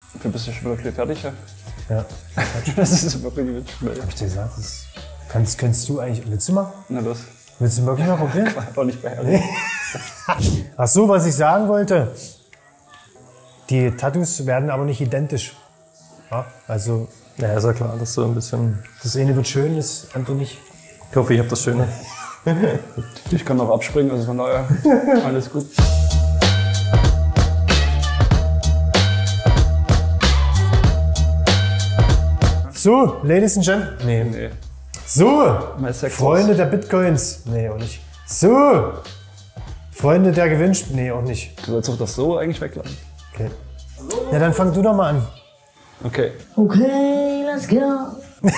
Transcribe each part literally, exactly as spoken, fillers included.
Du bist ja schon wirklich fertig, ja? Ja. Das ist wirklich nicht schnell. Hab ich dir gesagt, das kannst, könntest du eigentlich. Willst du mal? Na los. Willst du wirklich mal probieren? War nicht beherrschen. Ach so, was ich sagen wollte. Die Tattoos werden aber nicht identisch. Ja, also, Ja, ist ja klar, das ist so ein bisschen. das eine wird schön, das andere nicht. Ich hoffe, ich habe das Schöne. Ich kann noch abspringen, also von daher alles gut. So, Ladies and Gentlemen. Nee. Nee. So, Mal Sex Freunde der Bitcoins. Nee, auch nicht. So, Freunde der Gewinnspiele. Nee, auch nicht. Du sollst doch das so eigentlich weglassen. Okay. Ja, dann fang du doch mal an. Okay. Okay, let's go.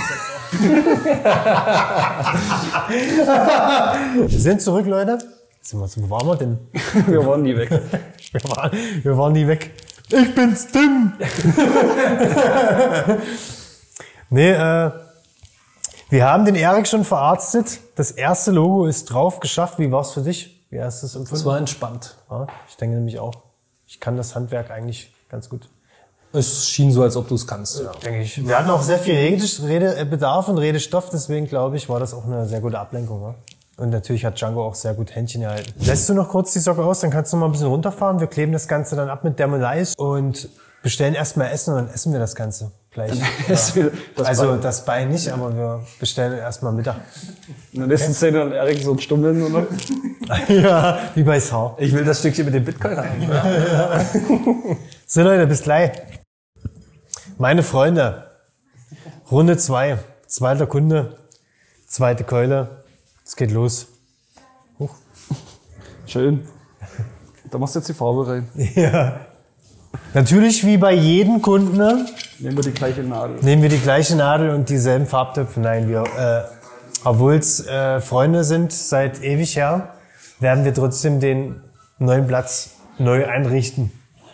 Wir sind zurück, Leute. Sind wir, wo waren wir denn? Wir waren nie weg. Wir waren, wir waren nie weg. Ich bin's, Tim. Nee, äh, wir haben den Erik schon verarztet. Das erste Logo ist drauf, geschafft. Wie war's für dich? Wie hast du es empfunden? Das war entspannt. Ja, ich denke nämlich auch. Ich kann das Handwerk eigentlich ganz gut. Es schien so, als ob du es kannst. Ja. Denke ich. Wir hatten auch sehr viel Rede- Redebedarf und Redestoff, deswegen glaube ich, war das auch eine sehr gute Ablenkung. Ja? Und natürlich hat Django auch sehr gut Händchen gehalten. Lässt du noch kurz die Socke aus, dann kannst du noch mal ein bisschen runterfahren. Wir kleben das Ganze dann ab mit Thermolais und bestellen erstmal Essen und dann essen wir das Ganze gleich. Ja. Das Also Bein. das Bein nicht, aber wir bestellen erstmal Mittag. In der nächsten Szene dann Erik so ein Stummeln oder? Ja, wie bei Sau. Ich will das Stückchen mit dem Bitcoin haben. So Leute, bis gleich. Meine Freunde, Runde zwei, zweiter Kunde, zweite Keule, es geht los. Huch. Schön. Da machst du jetzt die Farbe rein. Ja. Natürlich wie bei jedem Kunden ne, Nehmen wir die gleiche Nadel. nehmen wir die gleiche Nadel und dieselben Farbtöpfe. Nein, wir, äh, obwohl es äh, Freunde sind seit ewig her, werden wir trotzdem den neuen Platz neu einrichten.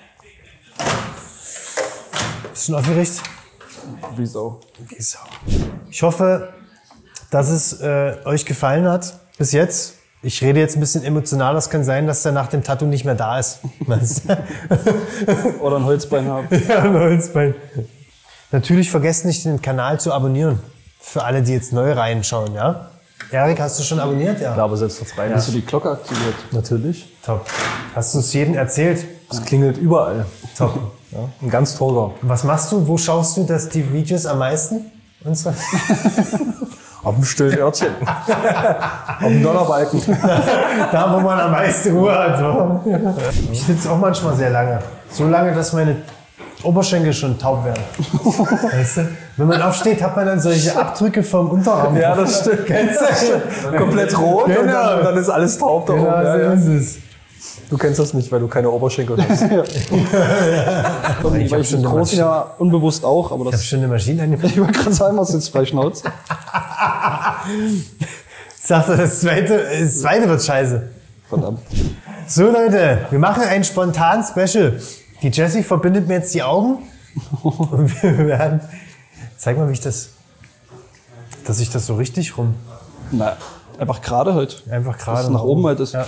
Bist du aufgeregt? Wie Sau. Wie Sau. Ich hoffe, dass es äh, euch gefallen hat bis jetzt. Ich rede jetzt ein bisschen emotional. Das kann sein, dass der nach dem Tattoo nicht mehr da ist. Oder ein Holzbein haben. Ja, ein Holzbein. Natürlich vergesst nicht, den Kanal zu abonnieren. Für alle, die jetzt neu reinschauen, ja? Erik, hast du schon abonniert? Ja. Ja, aber selbstverständlich. Hast du die Glocke aktiviert? Natürlich. Top. Hast du es jedem erzählt? Es klingelt überall. Top. Ja, ein ganz toller. Was machst du? Wo schaust du das, die Videos am meisten? Unsere? Auf dem stillen Örtchen. Auf dem Donnerbalken. Da, wo man am meisten Ruhe hat. So. Ich sitze auch manchmal sehr lange. So lange, dass meine Oberschenkel schon taub werden. Weißt du? Wenn man aufsteht, hat man dann solche Abdrücke vom Unterarm. Ja, das stimmt. Kennst du? Komplett rot Genau. und dann, dann ist alles taub da oben. Genau, Ja, ja. so ist es. Du kennst das nicht, weil du keine Oberschenkel hast. Weil ich, hab ich schon den eine großen ja unbewusst auch, aber Ich habe das. schon eine Maschine angepasst. Ich wollte gerade sagen, was jetzt frei Schnauz. Sagt er, das zweite, das zweite wird scheiße. Verdammt. So Leute, wir machen ein spontan Special. Die Jessie verbindet mir jetzt die Augen. Und wir werden. Zeig mal, wie ich das. Dass ich das so richtig rum. Na, einfach gerade halt. Einfach gerade. Dass es nach oben halt ist. Ja.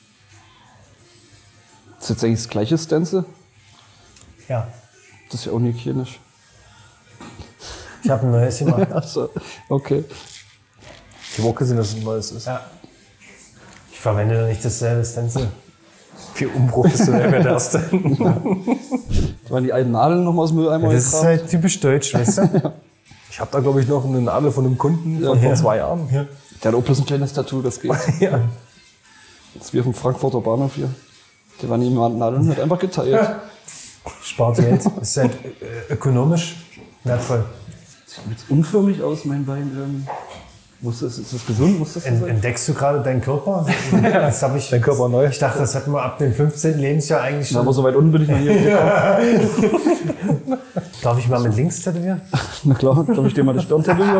Das ist jetzt eigentlich das gleiche Stencil. Ja. Das ist ja unhygienisch. Ich habe ein neues gemacht. Also, okay. Die Woche sind, dass es ein neues ist. Ja. Ich verwende doch nicht dasselbe Stencil. Wie unprofessionell wäre das denn? Da waren die alten Nadeln noch mal aus dem Mülleimer Das ist gekramt. halt typisch deutsch, weißt du? Ich habe da, glaube ich, noch eine Nadel von einem Kunden von vor Ja. zwei Jahren. Ja. Der hat auch bloß ein kleines Tattoo, das geht. Ja. Das ist wie auf dem Frankfurter Bahnhof hier. Der war nie mit Nadeln, hat einfach geteilt. Spart Geld. Das ist halt äh, ökonomisch wertvoll. Sieht jetzt unförmig aus, mein Bein. Ähm, muss das, ist das gesund? Muss das so Ent, sein? entdeckst du gerade deinen Körper? Das habe ich. Dein Körper neu. Ich dachte, das hatten wir ab dem fünfzehnten Lebensjahr eigentlich Na, schon. aber so weit unten bin ich noch nie gekommen. Darf ich mal mit links tätowieren? Na klar, darf ich dir mal die Stirn tätowieren?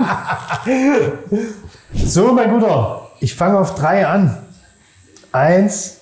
So, mein Guter. Ich fange auf drei an. Eins.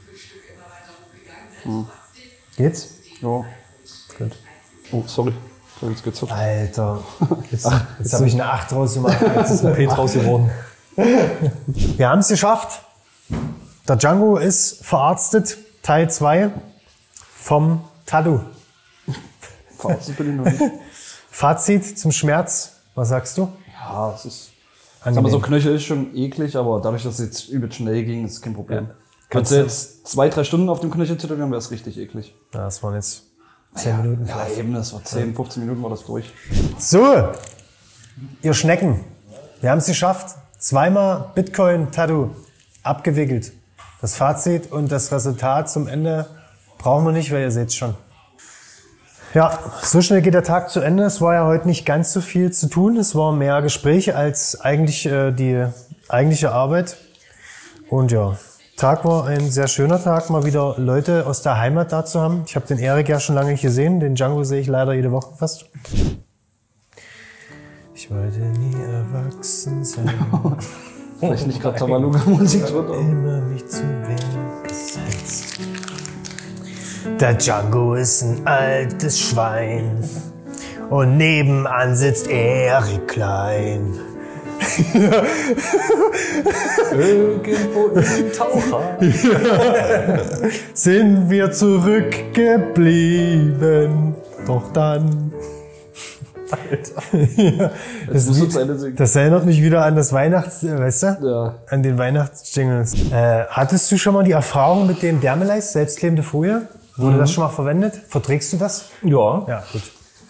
Hm. Geht's? Ja. Gut. Oh, sorry. Ich hab jetzt gezuckt. Alter. Jetzt, jetzt habe ich eine acht draus gemacht. Jetzt ist P draus geworden. Wir haben es geschafft. Der Django ist verarztet. Teil zwei vom Tattoo. Fazit bin ich noch nicht. Fazit zum Schmerz, was sagst du? Ja, es ist... Sag mal, so Knöchel ist schon eklig, aber dadurch, dass es jetzt übel schnell ging, ist kein Problem. Ja. Kannst du jetzt zwei, drei Stunden auf dem Knöchel tätowieren, wäre es richtig eklig. Ja, das waren jetzt zehn Minuten. Ja, eben, das war zehn, fünfzehn Minuten war das durch. So, ihr Schnecken, wir haben es geschafft. Zweimal Bitcoin-Tattoo abgewickelt. Das Fazit und das Resultat zum Ende brauchen wir nicht, weil ihr seht es schon. Ja, so schnell geht der Tag zu Ende. Es war ja heute nicht ganz so viel zu tun. Es war mehr Gespräche als eigentlich äh, die eigentliche Arbeit. Und ja, Tag war ein sehr schöner Tag, mal wieder Leute aus der Heimat da zu haben. Ich habe den Erik ja schon lange nicht gesehen. Den Django sehe ich leider jede Woche fast. Ich wollte nie erwachsen sein. Vielleicht nicht gerade Tabaluga-Musik drunter. Immer mich zum Werk gesetzt. Der Django ist ein altes Schwein und nebenan sitzt Erik Klein. Irgendwo im Taucher. Ja. Sind wir zurückgeblieben, doch dann... Alter. Ja, das, Lied, das erinnert mich wieder an das Weihnachts... Weißt du? Ja. An den Weihnachtsjingles. Äh, hattest du schon mal die Erfahrung mit dem Dermalize, selbstklebende Folie? Wurde mhm. das schon mal verwendet? Verträgst du das? Ja. Ja, gut.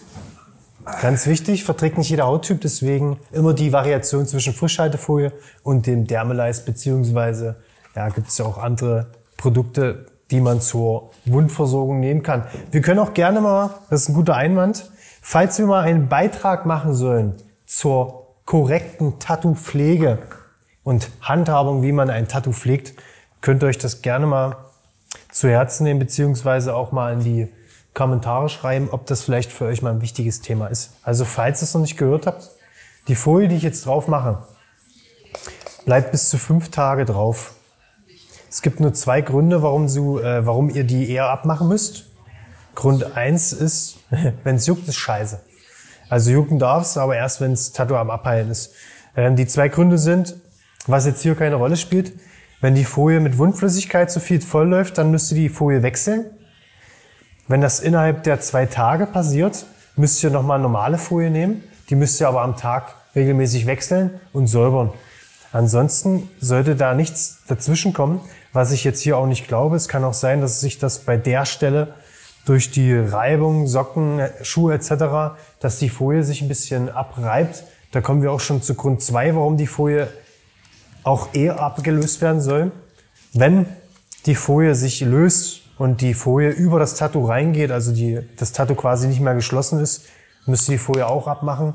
Ganz wichtig, verträgt nicht jeder Hauttyp, deswegen immer die Variation zwischen Frischhaltefolie und dem Dermalize, beziehungsweise ja, gibt es ja auch andere Produkte, die man zur Wundversorgung nehmen kann. Wir können auch gerne mal, das ist ein guter Einwand, falls wir mal einen Beitrag machen sollen zur korrekten Tattoo-Pflege und Handhabung, wie man ein Tattoo pflegt, könnt ihr euch das gerne mal zu Herzen nehmen, beziehungsweise auch mal in die Kommentare schreiben, ob das vielleicht für euch mal ein wichtiges Thema ist. Also falls ihr es noch nicht gehört habt, die Folie, die ich jetzt drauf mache, bleibt bis zu fünf Tage drauf. Es gibt nur zwei Gründe, warum, du, äh, warum ihr die eher abmachen müsst. Grund eins ist, wenn es juckt, ist scheiße. Also jucken darf es, aber erst wenn das Tattoo am Abheilen ist. Ähm, die zwei Gründe sind, was jetzt hier keine Rolle spielt, wenn die Folie mit Wundflüssigkeit zu viel voll läuft, dann müsst ihr die Folie wechseln. Wenn das innerhalb der zwei Tage passiert, müsst ihr nochmal normale Folie nehmen. Die müsst ihr aber am Tag regelmäßig wechseln und säubern. Ansonsten sollte da nichts dazwischen kommen, was ich jetzt hier auch nicht glaube. Es kann auch sein, dass sich das bei der Stelle durch die Reibung, Socken, Schuhe et cetera, dass die Folie sich ein bisschen abreibt. Da kommen wir auch schon zu Grund zwei, warum die Folie auch eher abgelöst werden soll. Wenn die Folie sich löst und die Folie über das Tattoo reingeht, also die, das Tattoo quasi nicht mehr geschlossen ist, müsst ihr die Folie auch abmachen,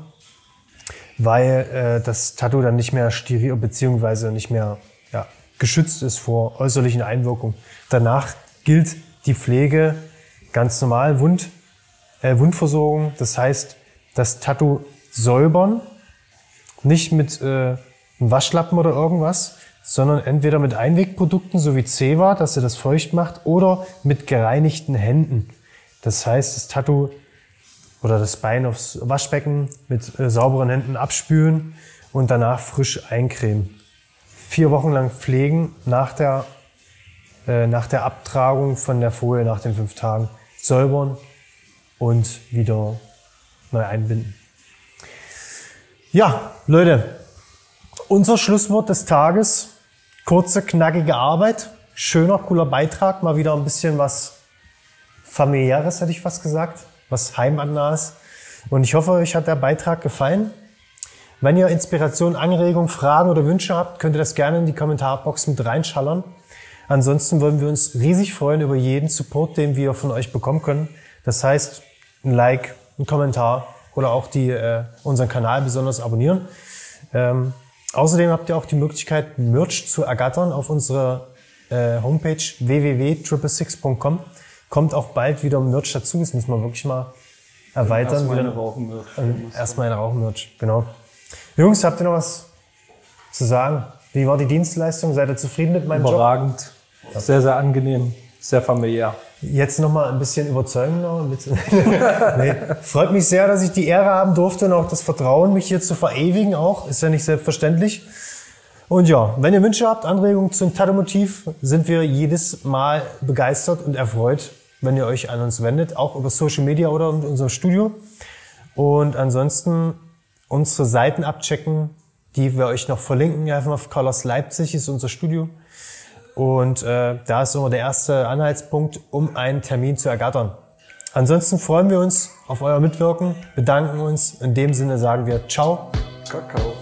weil äh, das Tattoo dann nicht mehr steril bzw. nicht mehr ja, geschützt ist vor äußerlichen Einwirkungen. Danach gilt die Pflege ganz normal, Wund, äh, Wundversorgung, das heißt, das Tattoo säubern, nicht mit äh, einem Waschlappen oder irgendwas, sondern entweder mit Einwegprodukten, so wie Zewa, dass ihr das feucht macht, oder mit gereinigten Händen. Das heißt, das Tattoo oder das Bein aufs Waschbecken mit äh, sauberen Händen abspülen und danach frisch eincremen. Vier Wochen lang pflegen nach der, äh, nach der Abtragung von der Folie nach den fünf Tagen. Säubern und wieder neu einbinden. Ja, Leute, unser Schlusswort des Tages. Kurze, knackige Arbeit. Schöner, cooler Beitrag. Mal wieder ein bisschen was Familiäres, hätte ich fast gesagt. Was heimatnahes. Und ich hoffe, euch hat der Beitrag gefallen. Wenn ihr Inspiration, Anregungen, Fragen oder Wünsche habt, könnt ihr das gerne in die Kommentarbox mit reinschallern. Ansonsten würden wir uns riesig freuen über jeden Support, den wir von euch bekommen können. Das heißt, ein Like, ein Kommentar oder auch die, äh, unseren Kanal besonders abonnieren. Ähm, außerdem habt ihr auch die Möglichkeit, Merch zu ergattern auf unserer äh, Homepage w w w punkt six six six punkt com. Kommt auch bald wieder Merch dazu. Das müssen wir wirklich mal erweitern. Erstmal eine Rauchen-Merch. Erstmal eine Rauchen-Merch, genau. Jungs, habt ihr noch was zu sagen? Wie war die Dienstleistung? Seid ihr zufrieden mit meinem Job? Überragend. Sehr, sehr angenehm. Sehr familiär. Jetzt noch mal ein bisschen überzeugender. Nee. Freut mich sehr, dass ich die Ehre haben durfte und auch das Vertrauen, mich hier zu verewigen auch. Ist ja nicht selbstverständlich. Und ja, wenn ihr Wünsche habt, Anregungen zum Tattoo-Motiv, sind wir jedes Mal begeistert und erfreut, wenn ihr euch an uns wendet, auch über Social Media oder in unserem Studio. Und ansonsten unsere Seiten abchecken, die wir euch noch verlinken. Einfach auf Colors Leipzig ist unser Studio. Und äh, da ist immer der erste Anhaltspunkt, um einen Termin zu ergattern. Ansonsten freuen wir uns auf euer Mitwirken, bedanken uns. In dem Sinne sagen wir Ciao. Kakao.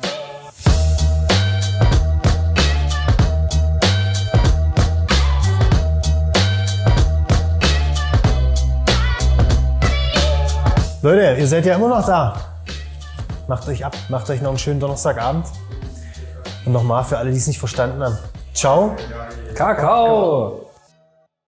Leute, ihr seid ja immer noch da. Macht euch ab, macht euch noch einen schönen Donnerstagabend. Und nochmal für alle, die es nicht verstanden haben. Ciao. Kakao!